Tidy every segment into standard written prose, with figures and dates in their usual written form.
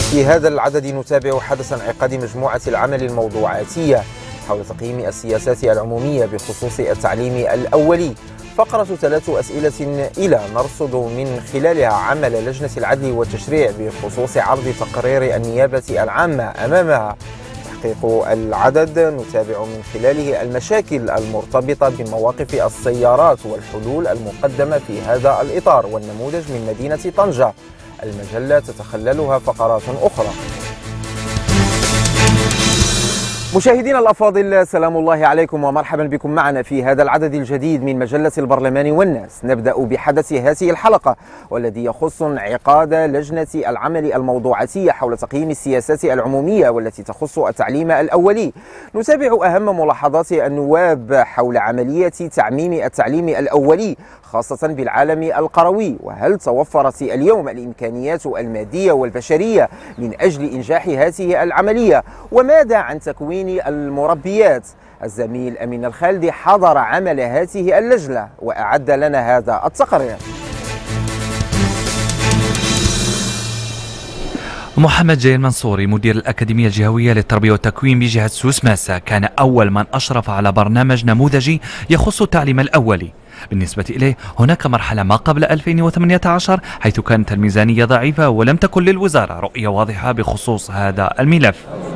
في هذا العدد نتابع حدث انعقاد مجموعة العمل الموضوعاتية حول تقييم السياسات العمومية بخصوص التعليم الأولي. فقرة 3 أسئلة إلى نرصد من خلالها عمل لجنة العدل والتشريع بخصوص عرض تقرير النيابة العامة أمامها. تحقيق العدد نتابع من خلاله المشاكل المرتبطة بمواقف السيارات والحلول المقدمة في هذا الإطار والنموذج من مدينة طنجة. المجلة تتخللها فقرات أخرى. مشاهدينا الأفاضل، سلام الله عليكم ومرحبا بكم معنا في هذا العدد الجديد من مجلة البرلمان والناس. نبدأ بحدث هذه الحلقة والذي يخص انعقاد لجنة العمل الموضوعاتية حول تقييم السياسات العمومية والتي تخص التعليم الأولي. نتابع أهم ملاحظات النواب حول عملية تعميم التعليم الأولي خاصة بالعالم القروي، وهل توفرت اليوم الإمكانيات المادية والبشرية من أجل إنجاح هذه العملية، وماذا عن تكوين المربيات؟ الزميل أمين الخالدي حضر عمل هذه اللجنة وأعد لنا هذا التقرير. محمد جاي المنصوري مدير الأكاديمية الجهوية للتربية والتكوين بجهة سوس ماسا كان أول من أشرف على برنامج نموذجي يخص التعليم الأولي. بالنسبة إليه هناك مرحلة ما قبل 2018 حيث كانت الميزانية ضعيفة ولم تكن للوزارة رؤية واضحة بخصوص هذا الملف.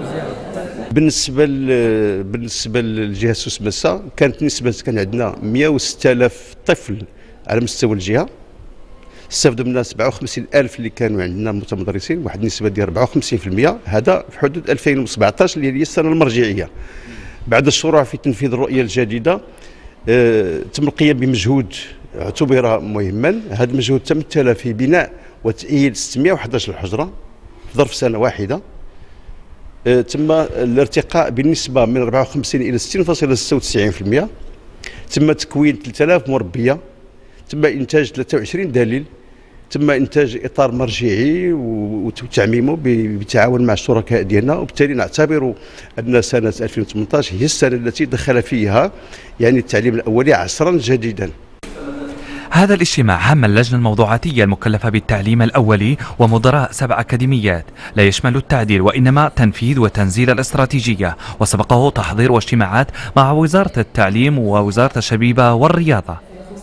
بالنسبة للجهة سوس ماسا كان عندنا 106,000 طفل على مستوى الجهة، استفدوا منها 57,000 اللي كانوا عندنا متمدرسين، واحد النسبة ديال 54%. هذا في حدود 2017 اللي هي السنة المرجعية. بعد الشروع في تنفيذ الرؤية الجديدة تم القيام بمجهود اعتبر مهما. هذا المجهود تمثل في بناء وتأهيل 611 حجرة في ظرف سنة واحدة. تم الارتقاء بالنسبة من 54 إلى 60.96%. تم تكوين 3000 مربية. تم إنتاج 23 دليل. تم إنتاج إطار مرجعي وتعميمه بالتعاون مع الشركاء ديالنا، وبالتالي نعتبر أن سنة 2018 هي السنة التي دخل فيها التعليم الأولي عصرا جديدا. هذا الاجتماع هم اللجنة الموضوعاتية المكلفة بالتعليم الأولي ومدراء 7 أكاديميات لا يشمل التعديل وإنما تنفيذ وتنزيل الاستراتيجية، وسبقه تحضير واجتماعات مع وزارة التعليم ووزارة الشبيبة والرياضة.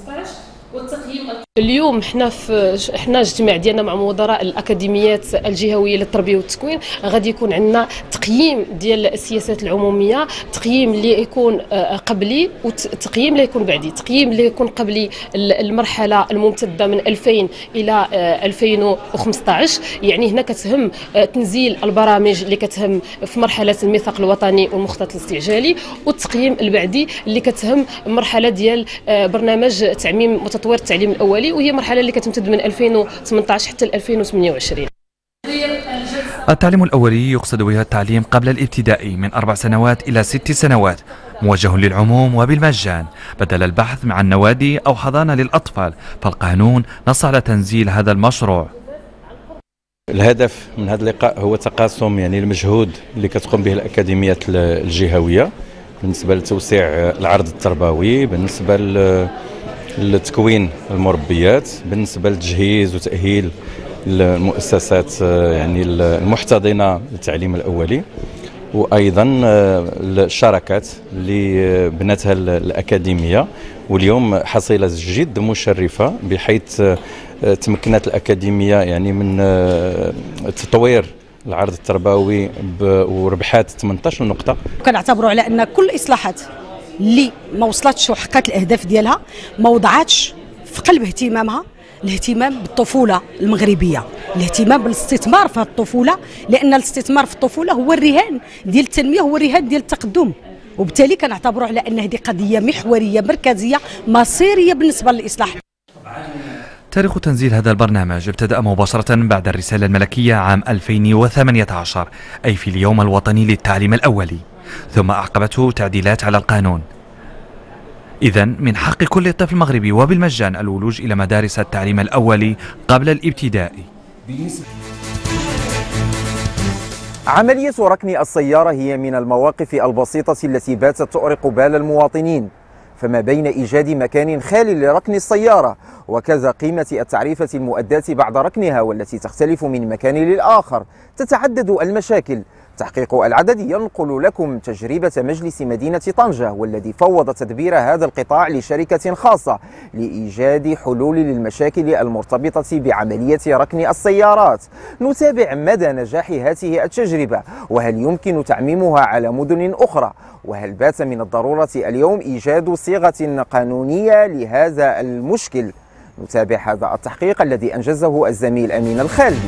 اليوم احنا اجتماع ديالنا مع مدراء الاكاديميات الجهويه للتربيه والتكوين. غادي يكون عندنا تقييم ديال السياسات العموميه، تقييم اللي يكون قبلي وتقييم اللي يكون بعدي. تقييم اللي يكون قبلي المرحله الممتده من 2000 الى 2015، هنا كتهم تنزيل البرامج اللي كتهم في مرحله الميثاق الوطني والمخطط الاستعجالي، والتقييم البعدي اللي كتهم مرحله ديال برنامج تعميم وتطوير التعليم الاولي، وهي مرحله اللي كتمتد من 2018 حتى 2028. التعليم الأولي يقصد بها التعليم قبل الابتدائي من 4 سنوات إلى 6 سنوات، موجه للعموم وبالمجان بدل البحث مع النوادي أو حضانة للأطفال، فالقانون نص على تنزيل هذا المشروع. الهدف من هذا اللقاء هو تقاسم المجهود اللي كتقوم به الأكاديميات الجهوية بالنسبة لتوسيع العرض التربوي، بالنسبة لتكوين المربيات، بالنسبة لتجهيز وتأهيل المؤسسات المحتضنة للتعليم الأولي، وأيضا الشراكات اللي بنتها الأكاديمية. واليوم حصيلة جد مشرفة بحيث تمكنت الأكاديمية من تطوير العرض التربوي وربحات 18 نقطة. كنعتبروا على أن كل الإصلاحات اللي ما وصلتش وحققت الاهداف ديالها ما وضعتش في قلب اهتمامها الاهتمام بالطفوله المغربيه، الاهتمام بالاستثمار في الطفوله، لان الاستثمار في الطفوله هو الرهان ديال التنميه، هو الرهان ديال التقدم، وبالتالي كنعتبروا على ان هذه قضيه محوريه مركزيه مصيريه بالنسبه للاصلاح. تاريخ تنزيل هذا البرنامج ابتدأ مباشرة بعد الرسالة الملكية عام 2018، أي في اليوم الوطني للتعليم الأولي، ثم أعقبته تعديلات على القانون. إذن من حق كل طفل مغربي وبالمجان الولوج إلى مدارس التعليم الأولي قبل الابتدائي. عملية ركن السيارة هي من المواقف البسيطة التي باتت تؤرق بال المواطنين، فما بين إيجاد مكان خال لركن السيارة وكذا قيمة التعريفة المؤداة بعد ركنها والتي تختلف من مكان للآخر تتعدد المشاكل. تحقيق العدد ينقل لكم تجربة مجلس مدينة طنجة والذي فوض تدبير هذا القطاع لشركة خاصة لإيجاد حلول للمشاكل المرتبطة بعملية ركن السيارات. نتابع مدى نجاح هذه التجربة، وهل يمكن تعميمها على مدن أخرى، وهل بات من الضرورة اليوم إيجاد صيغة قانونية لهذا المشكل. نتابع هذا التحقيق الذي أنجزه الزميل أمين الخالدي.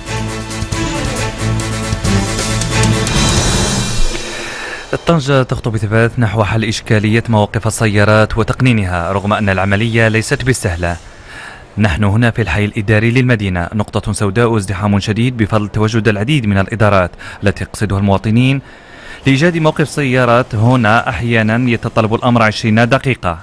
طنجة تخطو بثبات نحو حل إشكالية مواقف السيارات وتقنينها رغم أن العملية ليست بالسهلة. نحن هنا في الحي الإداري للمدينة، نقطة سوداء وازدحام شديد بفضل تواجد العديد من الإدارات التي يقصدها المواطنين لإيجاد موقف سيارات. هنا أحيانا يتطلب الأمر 20 دقيقة.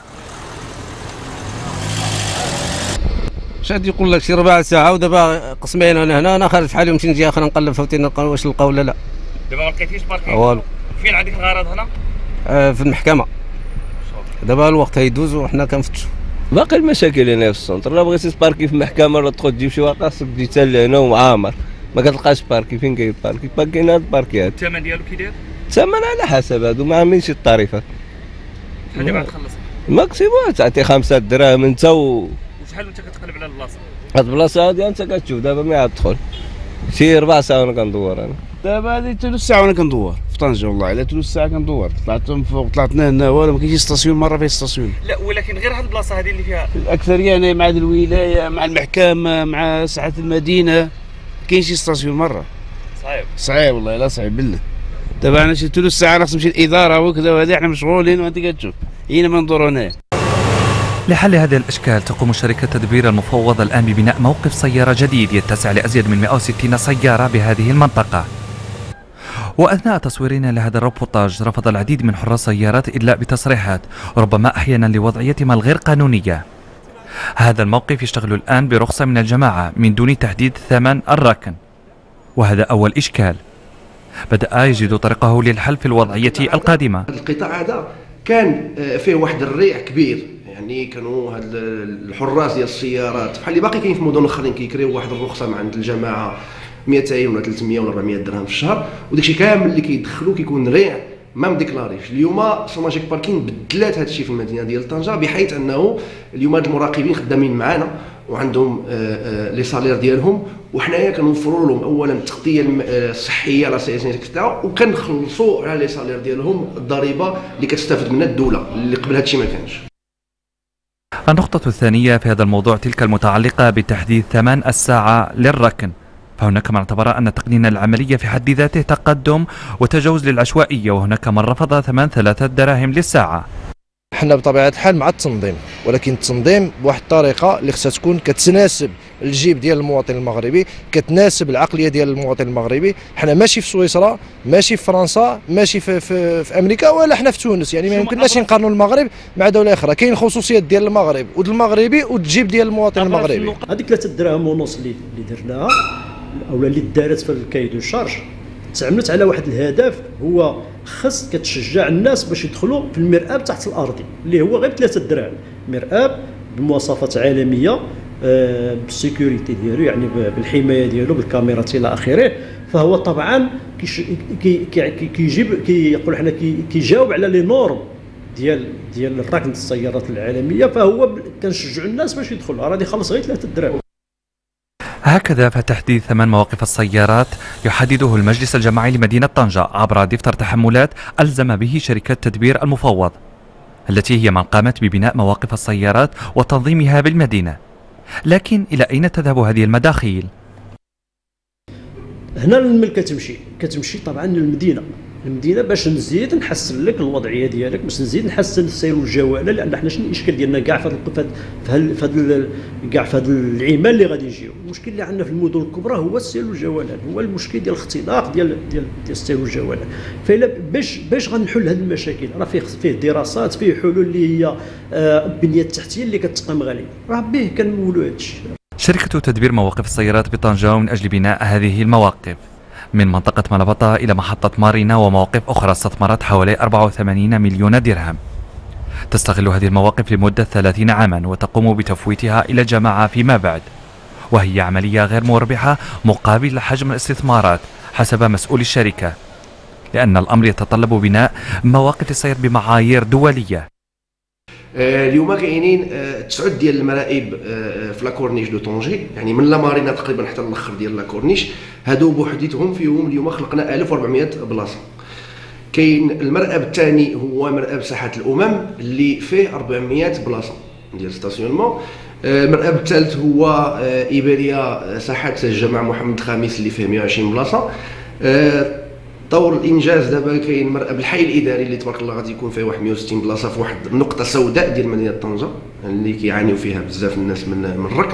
شاد يقول لك شي ربع ساعة ودابا قسمين أنا خارج في حالي ونمشي نجي آخر نقلب فوتين نلقى واش نلقى ولا لا. دابا ما لقيتيش باركينغ؟ والو. فين عندك الغرض هنا؟ في المحكمة. دابا الوقت هيدوز وحنا كنفتشوا. باقي المشاكل هنا في السونتر، لا بغيتي تباركي في المحكمة ولا تدخل تجيب شي ورقة خاصك تجي حتى لهنا وعامر، ما كتلقاش باركي. فين كاين باركي؟ باقيين هاد الباركيات. الثمن ديالو كي داير؟ الثمن على حسب هادو ما عاملينش الطريفات. شحال دابا تخلص؟ ماكسيموم تعطي 5 دراهم انت وشحال وانت كتقلب على البلاصة؟ هاد البلاصة هادي انت كتشوف دابا ما عاد تدخل. شي 4 ساعات وانا كندور انا. دابا هادي ثلث ساعة وانا كندور في طنجة، والله على ثلث ساعة كندور. طلعت من فوق طلعتنا هنا والو ما كاينش ستاسيون، مرة فيه ستاسيون. لا ولكن غير هاد البلاصة هادي اللي فيها الأكثرية هنا مع الولاية مع المحكمة مع ساحة المدينة ما كاينش شي ستاسيون مرة. صعيب والله، لا صعيب بالله. دابا انا شي ثلث ساعة خاص نمشي الإدارة وكذا وهذا حنا مشغولين وانت كتشوف هنا ما ندورو هنايا. لحل هذه الإشكال تقوم شركة تدبير المفوضة الآن ببناء موقف سيارة جديد يتسع لأزيد من 160 سيارة بهذه المنطقة. وأثناء تصويرنا لهذا الريبورتاج رفض العديد من حراس السيارات إدلاء بتصريحات ربما أحيانا لوضعيتها الغير قانونية. هذا الموقف يشتغل الآن برخصة من الجماعة من دون تحديد ثمن الركن، وهذا أول إشكال بدأ يجد طريقه للحل في الوضعية القادمة. القطاع هذا كان فيه واحد الريع كبير، يعني كانوا هاد الحراس ديال السيارات بحال اللي باقي كاين في مدن اخرين كيكريو واحد الرخصه من عند الجماعه 200 ولا 300 ولا 400 درهم في الشهر، وداكشي كامل اللي كيدخلوا كيكون ريع ما مديكلاريش. اليوم سوماجيك باركين بدلات هذا الشيء في المدينه ديال طنجه، بحيث انه اليوم هاد المراقبين خدامين معنا وعندهم لي سالير ديالهم، وحنايا كنوفروا لهم اولا التغطيه الصحيه لا سيتاع، وكنخلصوا على لي سالير ديالهم الضريبه اللي كتستافد منها الدوله اللي قبل هذا الشيء ما كانش. النقطة الثانية في هذا الموضوع تلك المتعلقة بتحديد ثمن الساعة للركن، فهناك من اعتبر أن تقنين العملية في حد ذاته تقدم وتجاوز للعشوائية، وهناك من رفض ثمن 3 دراهم للساعة. حنا بطبيعة الحال مع التنظيم، ولكن التنظيم بواحد الطريقة اللي خصها تكون كتناسب الجيب ديال المواطن المغربي، كتناسب العقلية ديال المواطن المغربي. حنا ماشي في سويسرا، ماشي في فرنسا، ماشي في امريكا، ولا حنا في تونس، يعني ما يمكنناش نقارنوا المغرب مع دولة أخرى. كاين خصوصيات ديال المغرب والمغربي والجيب ديال المواطن المغربي. هذيك 3 دراهم ونص اللي درناها او اللي دارت في الكاي دو شارج تعملت على واحد الهدف، هو خص كتشجع الناس باش يدخلوا في المرآب تحت الارضي اللي هو غير 3 دراهم، مرآب بمواصفات عالميه بالسيكوريتي ديالو، يعني بالحمايه ديالو بالكاميرات الى اخره. فهو طبعا كيجيب كيقول حنا كيجاوب على لي نورم ديال الركن السيارات العالميه، فهو كنشجعوا الناس باش يدخلوا راه يخلص غير 3 دراهم. هكذا فتحديد ثمن مواقف السيارات يحدده المجلس الجماعي لمدينة طنجة عبر دفتر تحملات ألزم به شركة تدبير المفوض التي هي من قامت ببناء مواقف السيارات وتنظيمها بالمدينة. لكن إلى أين تذهب هذه المداخيل؟ هنا الملك كتمشي طبعا للمدينة باش نزيد نحسن لك الوضعيه ديالك، باش نزيد نحسن السير والجواله، لان حنا شنو الاشكال ديالنا كاع في هذا العمال اللي غادي يجيو. المشكل اللي عندنا في المدن الكبرى هو السير والجواله، هو المشكل ديال الاختلاق ديال السير والجواله. فإلا باش غنحل هذه المشاكل راه فيه دراسات، فيه حلول اللي هي البنيه التحتيه اللي كتقام غاليه، راه به كنمولوا هذا الشيء. شركة تدبير مواقف السيارات بطنجة من أجل بناء هذه المواقف من منطقة ملبطة إلى محطة مارينا ومواقف أخرى استثمرت حوالي 84 مليون درهم. تستغل هذه المواقف لمدة 30 عاما وتقوم بتفويتها إلى الجماعة فيما بعد، وهي عملية غير مربحة مقابل حجم الاستثمارات حسب مسؤول الشركة، لأن الأمر يتطلب بناء مواقف السير بمعايير دولية. اليوم كاينين 9 ديال المراائب في لاكورنيش دو طونجي، يعني من لا مارينا تقريبا حتى الاخر ديال لاكورنيش، هادو بوحديتهم فيهم اليوم خلقنا 1400 بلاصه. كاين المرأب الثاني هو مرأب ساحه الامم اللي فيه 400 بلاصه ديال ستاسيونمون. المرأب الثالث هو ايبيريا ساحه الجامع محمد الخامس اللي فيه 120 بلاصه. طور الانجاز دابا كاين مرأب الحي الاداري اللي تبارك الله غادي يكون فيه واحد 160 بلاصه في واحد النقطه سوداء ديال مدينه طنجه اللي كيعانيو فيها بزاف الناس من الركن.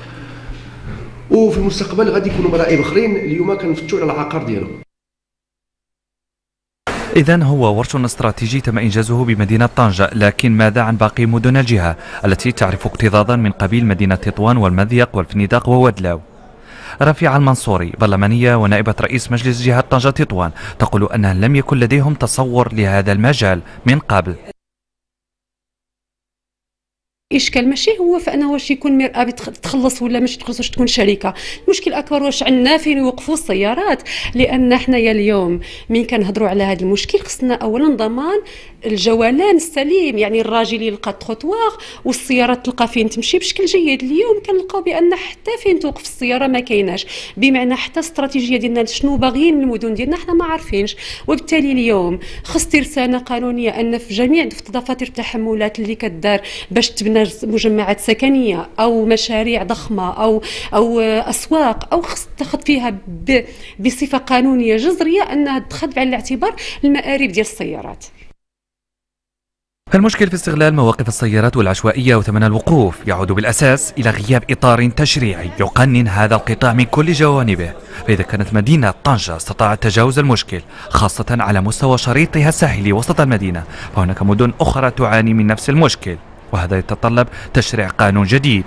وفي المستقبل غادي يكونوا مرائب اخرين اليوم كنفتشوا على العقار ديالهم. إذن هو ورش استراتيجي تم إنجازه بمدينة طنجة، لكن ماذا عن باقي مدن الجهة التي تعرف اكتظاظا من قبيل مدينة تطوان والمذيق والفنيدق وودلاو؟ رفيعة المنصوري برلمانية ونائبة رئيس مجلس جهة طنجة تطوان تقول أنها لم يكن لديهم تصور لهذا المجال من قبل. الاشكال ماشي هو فانه واش يكون مرآة تخلص ولا ماشي تخلص، واش تكون شركه. المشكل الاكبر واش عندنا فين يوقفوا السيارات، لان حنايا اليوم من كنهضروا على هذا المشكل خصنا اولا ضمان الجولان السليم، يعني الراجل يلقى التروطوار والسيارات تلقى فين تمشي بشكل جيد. اليوم كنلقاو بان حتى فين توقف السياره ما كايناش، بمعنى حتى استراتيجيه ديالنا شنو باغيين من المدن ديالنا حنا ما عارفينش. وبالتالي اليوم خص ترسانه قانونيه ان في جميع دفاتر التحملات اللي كدار باش تبنى مجمعات سكنيه او مشاريع ضخمه او اسواق، او خص تاخذ فيها بصفه قانونيه جذريه انها تاخذ بعين الاعتبار المآرب ديال السيارات. المشكل في استغلال مواقف السيارات والعشوائية وثمن الوقوف يعود بالأساس إلى غياب إطار تشريعي يقنن هذا القطاع من كل جوانبه. فإذا كانت مدينة طنجة استطاعت تجاوز المشكل خاصة على مستوى شريطها الساحلي وسط المدينة، فهناك مدن أخرى تعاني من نفس المشكل، وهذا يتطلب تشريع قانون جديد.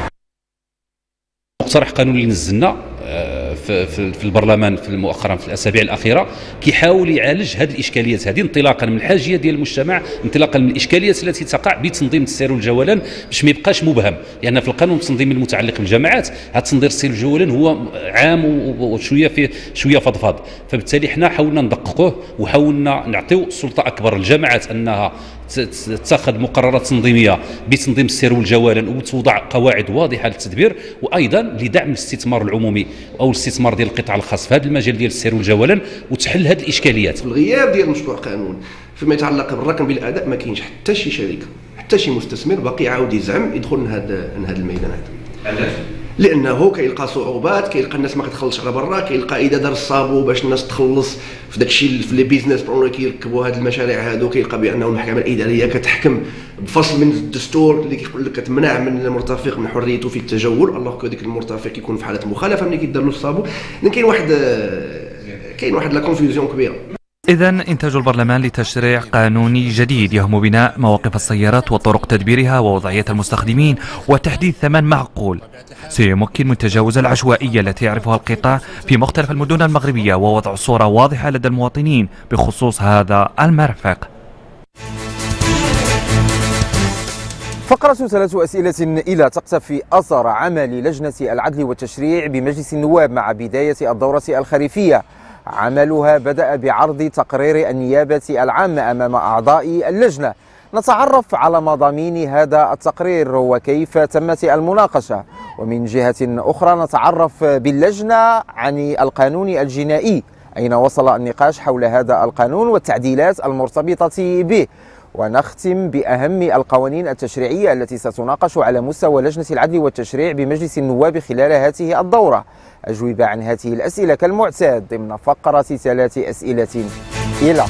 مقترح قانون اللي نزلنا في البرلمان مؤخرا في الاسابيع الاخيره كيحاول يعالج هذه الاشكاليات هذه انطلاقا من الحاجيه ديال المجتمع، انطلاقا من الاشكاليات التي تقع بتنظيم السير والجولان باش ما يبقاش مبهم، لان في القانون التنظيمي المتعلق بالجامعات هذا تنظير السير والجولان هو عام وشويه فيه شويه فضفاض، فبالتالي حنا حاولنا ندققوه وحاولنا نعطيو سلطه اكبر للجامعات انها تتخذ مقررات تنظيميه بتنظيم السير والجولان وتوضع قواعد واضحه للتدبير، وايضا لدعم الاستثمار العمومي او الاستثمار ديال القطاع الخاص في هذا المجال ديال السير والجولان وتحل هذه الاشكاليات. في الغياب ديال مشروع قانون فيما يتعلق بالركن بالاداء ما كاينش حتى شي شركه حتى شي مستثمر باقي عاود يزعم يدخل لهذا الميدان هذا. علاش؟ لانه كيلقى صعوبات، كيلقى الناس ما كتخلصش على برا، كيلقى اذا دار الصابو باش الناس تخلص في داكشي في لي بيزنس بلون اللي كيركبوا هذه المشاريع هادو، كيلقى بانه المحكمه الاداريه كتحكم بفصل من الدستور اللي كيقول لك كتمنع من المرتفق من حريته في التجول، الله كو ديك المرتفق يكون في حاله مخالفه ملي كيدار له الصابو. كاين واحد لا كونفيوزيون كبيره. إذن إنتاج البرلمان لتشريع قانوني جديد يهم بناء مواقف السيارات وطرق تدبيرها ووضعية المستخدمين وتحديد ثمن معقول سيمكن من تجاوز العشوائية التي يعرفها القطاع في مختلف المدن المغربية ووضع صورة واضحة لدى المواطنين بخصوص هذا المرفق. فقرة 3 أسئلة إلى تقتفي أثر عمل لجنة العدل والتشريع بمجلس النواب مع بداية الدورة الخريفية. عملها بدأ بعرض تقرير النيابة العامة أمام أعضاء اللجنة. نتعرف على مضامين هذا التقرير وكيف تمت المناقشة، ومن جهة أخرى نتعرف باللجنة عن القانون الجنائي، أين وصل النقاش حول هذا القانون والتعديلات المرتبطة به، ونختم بأهم القوانين التشريعية التي ستناقش على مستوى لجنة العدل والتشريع بمجلس النواب خلال هذه الدورة. أجوبة عن هذه الأسئلة كالمعتاد ضمن فقرة 3 أسئلة إلى.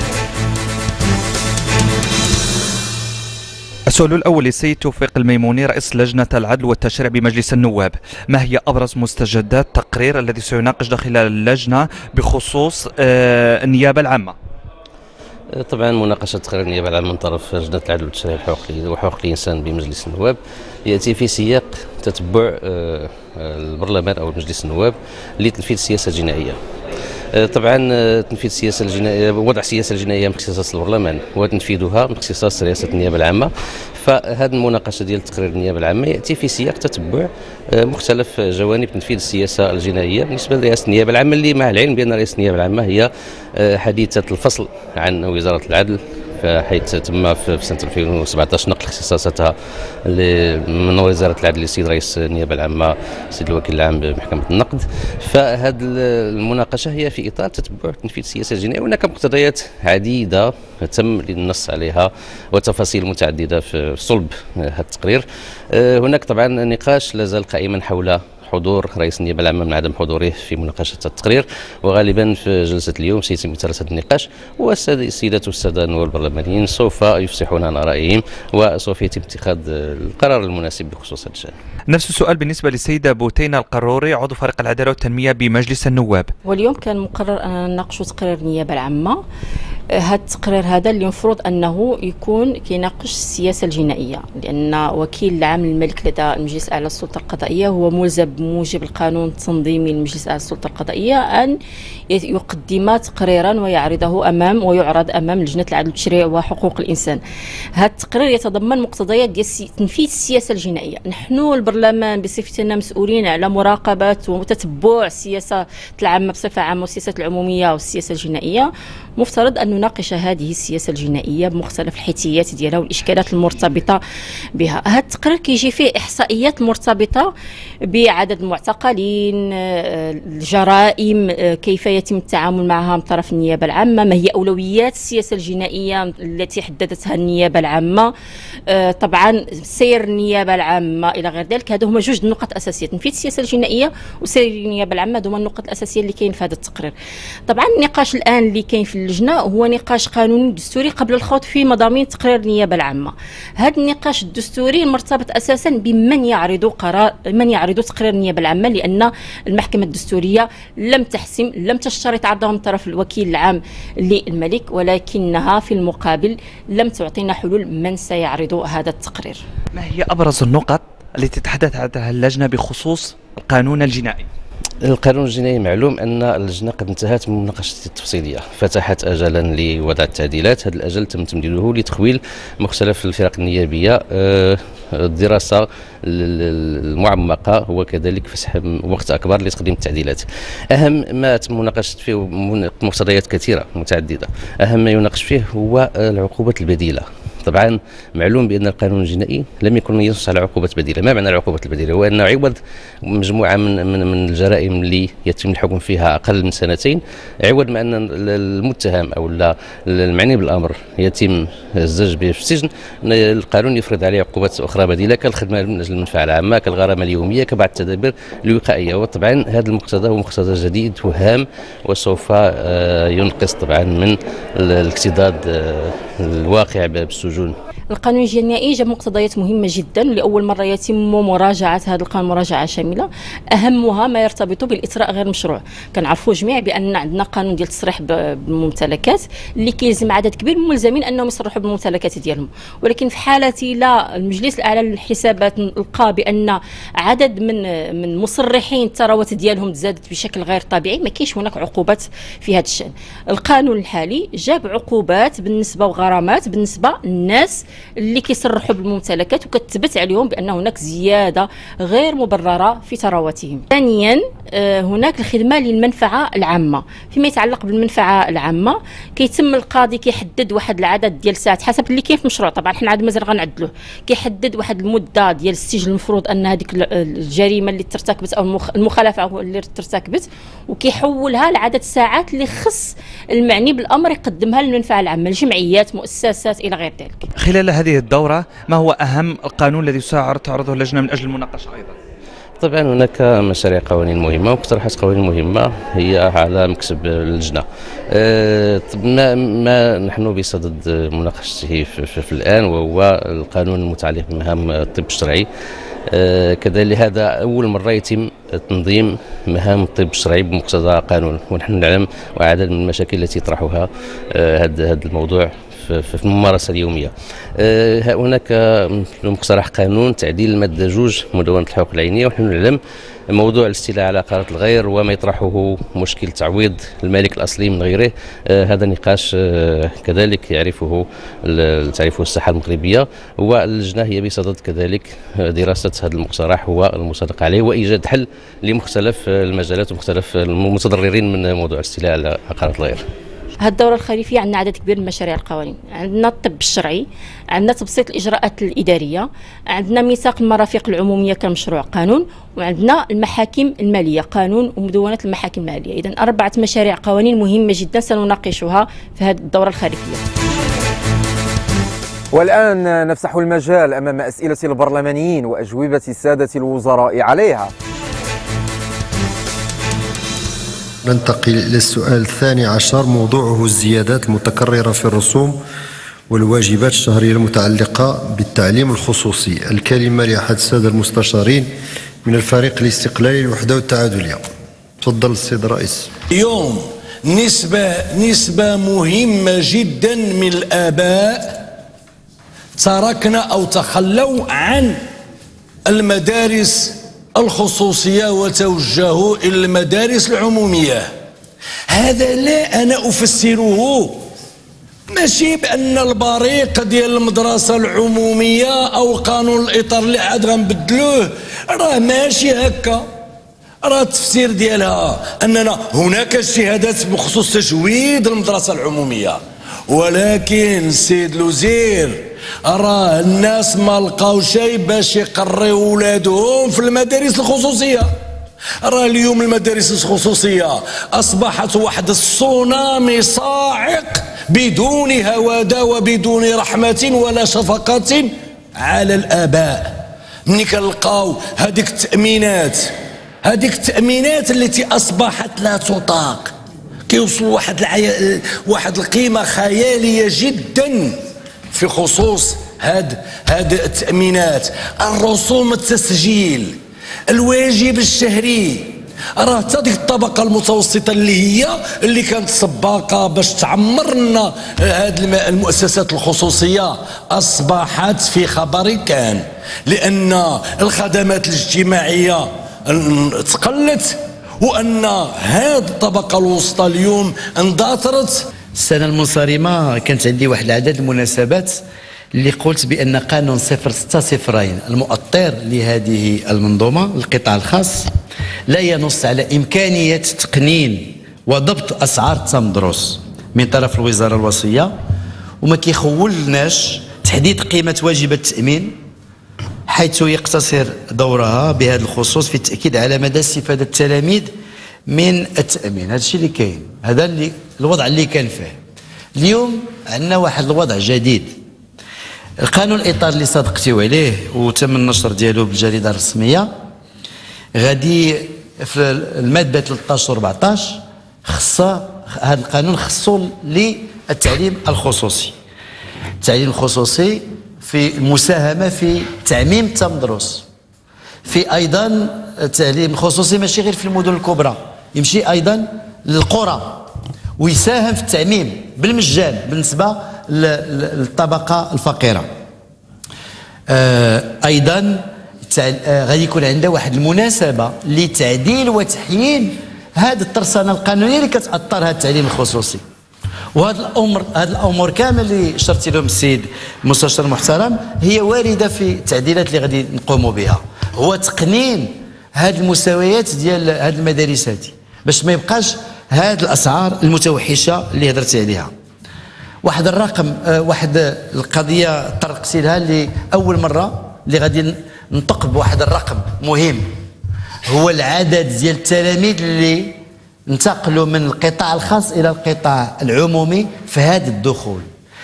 السؤال الأول للسيد توفيق الميموني رئيس لجنة العدل والتشريع بمجلس النواب، ما هي أبرز مستجدات التقرير الذي سيناقش داخل اللجنة بخصوص النيابة العامة؟ طبعا مناقشة تقرير النيابة العامة من طرف لجنة العدل والتشريع وحقوق الإنسان بمجلس النواب يأتي في سياق تتبع البرلمان أو مجلس النواب لتنفيذ السياسة الجنائية. طبعا تنفيذ السياسه الجنائيه، وضع السياسه الجنائيه من اختصاص البرلمان وتنفيذها من اختصاص رئاسه النيابه العامه. فهذه المناقشه ديال تقرير النيابه العامه ياتي في سياق تتبع مختلف جوانب تنفيذ السياسه الجنائيه بالنسبه لرئاسه النيابه العامه، اللي مع العلم بان رئاسه النيابه العامه هي حديثه الفصل عن وزاره العدل، حيث تم في سنه 2017 نقل اختصاصاتها من وزاره العدل للسيد رئيس النيابه العامه السيد الوكيل العام بمحكمه النقد. فهذه المناقشه هي في اطار تتبع تنفيذ السياسه الجنائيه، وهناك مقتضيات عديده تم النص عليها وتفاصيل متعدده في صلب هذا التقرير. هناك طبعا نقاش لا زال قائما حول حضور رئيس النيابه العامه من عدم حضوره في مناقشه التقرير، وغالبا في جلسه اليوم سيتم اثاره هذا النقاش، والسيدات والساده النواب البرلمانيين سوف يفصحون عن ارائهم وسوف يتم اتخاذ القرار المناسب بخصوص هذا الشان. نفس السؤال بالنسبه للسيده بوتينه القروري عضو فريق العداله والتنميه بمجلس النواب. واليوم كان مقرر ان نناقشوا تقرير النيابه العامه. هذا التقرير هذا اللي المفروض انه يكون كيناقش السياسه الجنائيه، لان وكيل العام الملك لدى المجلس الاعلى للسلطه القضائيه هو ملزم بموجب القانون التنظيمي للمجلس الاعلى للسلطه القضائيه ان يقدم تقريرا ويعرضه ويعرض امام لجنه العدل والتشريع وحقوق الانسان. هذا التقرير يتضمن مقتضيات ديال تنفيذ السياسه الجنائيه. نحن البرلمان بصفتنا مسؤولين على مراقبه وتتبع السياسه العامه بصفه عامه والسياسات العموميه والسياسه الجنائيه. مفترض ان نناقش هذه السياسه الجنائيه بمختلف الحيثيات ديالها والاشكالات المرتبطه بها. هذا التقرير كيجي فيه احصائيات مرتبطه بعدد المعتقلين، الجرائم، كيف يتم التعامل معها من طرف النيابه العامه، ما هي اولويات السياسه الجنائيه التي حددتها النيابه العامه، طبعا سير النيابه العامه الى غير ذلك. هذو هما جوج نقط اساسيه، تنفيذ السياسه الجنائيه وسير النيابه العامه، هما النقط الاساسيه اللي كاين في هذا التقرير. طبعا النقاش الان اللي كاين في اللجنه هو نقاش قانوني دستوري قبل الخوض في مضامين تقرير النيابه العامه. هذا النقاش الدستوري مرتبط اساسا بمن يعرض تقرير النيابه العامه، لان المحكمه الدستوريه لم تشترط عرضه من طرف الوكيل العام للملك، ولكنها في المقابل لم تعطينا حلول من سيعرض هذا التقرير. ما هي ابرز النقط التي تتحدث عنها اللجنه بخصوص القانون الجنائي؟ القانون الجنائي معلوم ان اللجنه قد انتهت من مناقشته التفصيليه، فتحت اجلا لوضع التعديلات. هذا الاجل تم تمديده لتخويل مختلف الفرق النيابيه الدراسه المعمقه وكذلك فسح وقت اكبر لتقديم التعديلات. اهم ما تم مناقشه فيه مقتضيات كثيره متعدده، اهم ما يناقش فيه هو العقوبات البديله. طبعا معلوم بان القانون الجنائي لم يكن ينص على عقوبه بديله. ما معنى العقوبه البديله؟ هو انه عوض مجموعه من الجرائم اللي يتم الحكم فيها اقل من سنتين، عوض ما ان المتهم او المعني بالامر يتم الزج به في السجن، القانون يفرض عليه عقوبات اخرى بديله كالخدمه من اجل المنفعه العامه، كالغرامه اليوميه، كبعض التدابير الوقائيه. وطبعا هذا المقتضى هو مقتضى جديد وهام وسوف ينقص طبعا من الاكتضاد الواقع بالسجون. القانون الجنائي جاب مقتضيات مهمه جدا، لاول مره يتم مراجعه هذا القانون مراجعه شامله، اهمها ما يرتبط بالاثراء غير مشروع. كنعرفوا جميع بان عندنا قانون ديال التصريح بالممتلكات اللي كيلزم عدد كبير من الملزمين انهم يصرحوا بالممتلكات ديالهم، ولكن في حاله لا المجلس الاعلى للحسابات لقى بان عدد من مصرحين الثروات ديالهم تزادت بشكل غير طبيعي، ما كاينش هناك عقوبات في هذا الشان. القانون الحالي جاب عقوبات بالنسبه وغرامات بالنسبه للناس اللي كيصرحوا بالممتلكات وكتثبت عليهم بان هناك زياده غير مبرره في ثرواتهم. ثانيا هناك الخدمه للمنفعه العامه. فيما يتعلق بالمنفعه العامه كيتم القاضي كيحدد واحد العدد ديال الساعات حسب اللي كاين في المشروع، طبعا حنا عاد مازال غنعدلوه، كيحدد واحد المده ديال السجن المفروض ان هذيك الجريمه اللي ترتكبت او المخالفه اللي ترتكبت، وكيحولها لعدد الساعات اللي خص المعني بالامر يقدمها للمنفعه العامه، الجمعيات، مؤسسات الى غير ذلك. خلال هذه الدورة ما هو أهم القانون الذي تعرضه اللجنة من أجل المناقشة أيضا؟ طبعا هناك مشاريع قوانين مهمة ومقترحات قوانين مهمة هي على مكسب اللجنة. ما نحن بصدد مناقشته في الآن وهو القانون المتعلق بمهام الطب الشرعي. كذلك هذا أول مرة يتم تنظيم مهام الطب الشرعي بمقتضى قانون، ونحن نعلم وعدد من المشاكل التي يطرحها هذا الموضوع في الممارسه اليوميه. هناك مقترح قانون تعديل الماده 2 مدونه الحقوق العينيه، ونحن نعلم موضوع الاستيلاء على عقارات الغير وما يطرحه مشكل تعويض المالك الاصلي من غيره، هذا نقاش كذلك تعرفه الساحه المغربيه، واللجنه هي بصدد كذلك دراسه هذا المقترح والمصادقه عليه وايجاد حل لمختلف المجالات ومختلف المتضررين من موضوع الاستيلاء على عقارات الغير. هذه الدورة الخريفية عندنا عدد كبير من مشاريع القوانين، عندنا الطب الشرعي، عندنا تبسيط الإجراءات الإدارية، عندنا ميثاق المرافق العمومية كمشروع قانون، وعندنا المحاكم المالية قانون ومدونة المحاكم المالية. إذن 4 مشاريع قوانين مهمة جدا سنناقشها في هذه الدورة الخريفية. والآن نفسح المجال أمام أسئلة البرلمانيين وأجوبة السادة الوزراء عليها. ننتقل إلى السؤال 12، موضوعه الزيادات المتكررة في الرسوم والواجبات الشهرية المتعلقة بالتعليم الخصوصي. الكلمة لأحد السادة المستشارين من الفريق الاستقلالي الوحدة والتعادلية. تفضل السيد الرئيس. اليوم نسبة مهمة جدا من الآباء تركنا أو تخلوا عن المدارس الخصوصية وتوجهوا إلى المدارس العمومية. هذا لا أنا أفسره ماشي بأن البريق ديال المدرسة العمومية أو قانون الإطار اللي عاد غنبدلوه راه ماشي هكا، راه التفسير ديالها أننا هناك اجتهادات بخصوص تجويد المدرسة العمومية، ولكن السيد الوزير راه الناس ما لقاو شيء باش يقريو ولادهم في المدارس الخصوصية. راه اليوم المدارس الخصوصية أصبحت واحد الصونامي صاعق بدون هوادة وبدون رحمة ولا شفقة على الآباء. ملي كنلقاو هذيك التأمينات التي أصبحت لا تطاق، كيوصلوا واحد القيمة خيالية جدا في خصوص هاد التأمينات، الرسوم التسجيل، الواجب الشهري. راه حتى ديك الطبقة المتوسطة اللي كانت سباقة باش تعمر لنا هاد المؤسسات الخصوصية أصبحت في خبر كان، لأن الخدمات الاجتماعية تقلت وأن هاد الطبقة الوسطى اليوم اندثرت. السنة المنصرمة كانت عندي واحد العدد المناسبات اللي قلت بأن قانون 062 المؤطر لهذه المنظومة القطاع الخاص لا ينص على إمكانية تقنين وضبط أسعار التمدرس من طرف الوزارة الوصية، وما كيخولناش تحديد قيمة واجب التأمين، حيث يقتصر دورها بهذا الخصوص في التأكيد على مدى استفادة التلاميذ من التأمين. هذا الشيء اللي كاين، هذا اللي الوضع اللي كان فيه. اليوم عندنا واحد الوضع جديد. القانون الإطار اللي صدقتيو عليه وتم النشر ديالو بالجريدة الرسمية غادي في المادة 13 و 14 خصها هذا القانون خصو للتعليم الخصوصي. التعليم الخصوصي في المساهمة في تعميم التمدرس، في أيضا التعليم الخصوصي ماشي غير في المدن الكبرى، يمشي أيضا للقرى ويساهم في التعميم بالمجان بالنسبة للطبقة الفقيرة. أيضا غادي يكون عندها واحد المناسبة لتعديل وتحيين هذه الترسانة القانونية اللي كتأطر هذا التعليم الخصوصي. وهذه الأمور كامل اللي شرتي لهم السيد المستشار المحترم هي واردة في التعديلات اللي غادي نقوموا بها، هو تقنين هذه المستويات ديال هذه المدارس هذه باش ما يبقاش هذه الأسعار المتوحشة اللي هضرتي عليها. واحد الرقم، واحد القضية طرقتي لها اللي أول مرة اللي غادي ننطق بواحد الرقم مهم، هو العدد ديال التلاميذ اللي انتقلوا من القطاع الخاص إلى القطاع العمومي في هذا الدخول.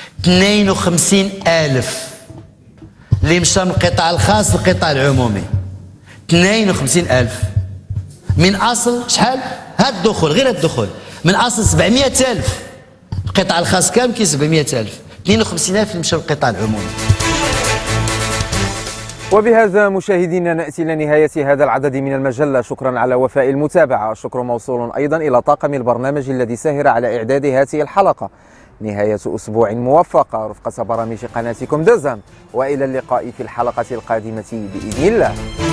52,000 اللي مشى من القطاع الخاص للقطاع العمومي، 52,000 من أصل شحال؟ هذا الدخول، غير الدخول من أصل 700,000 القطاع الخاص كامل كاين 700,000، 52,000 اللي مشاو للقطاع العمومي. وبهذا مشاهدينا نأتي إلى نهاية هذا العدد من المجلة. شكرا على وفاء المتابعة. شكر موصول أيضا إلى طاقم البرنامج الذي سهر على إعداد هذه الحلقة. نهاية أسبوع موفقة رفقة برامج قناتكم دزم، وإلى اللقاء في الحلقة القادمة بإذن الله.